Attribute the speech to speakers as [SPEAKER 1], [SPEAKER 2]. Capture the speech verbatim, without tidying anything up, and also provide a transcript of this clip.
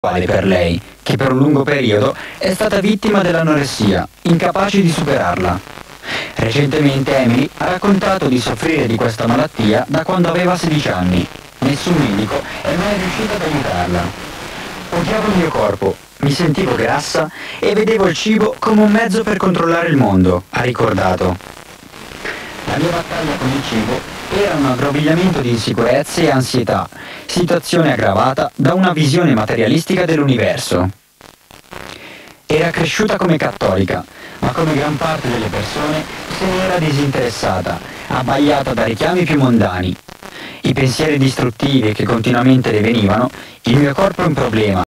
[SPEAKER 1] uguale per lei, che per un lungo periodo è stata vittima dell'anoressia, incapace di superarla. Recentemente Emily ha raccontato di soffrire di questa malattia da quando aveva sedici anni. Nessun medico è mai riuscito ad aiutarla. Odiavo il mio corpo, mi sentivo grassa e vedevo il cibo come un mezzo per controllare il mondo, ha ricordato. La mia battaglia con il cibo era un aggrovigliamento di insicurezze e ansietà, situazione aggravata da una visione materialistica dell'universo. Era cresciuta come cattolica, ma come gran parte delle persone se ne era disinteressata, abbagliata da richiami più mondani. I pensieri distruttivi che continuamente le venivano, il mio corpo è un problema,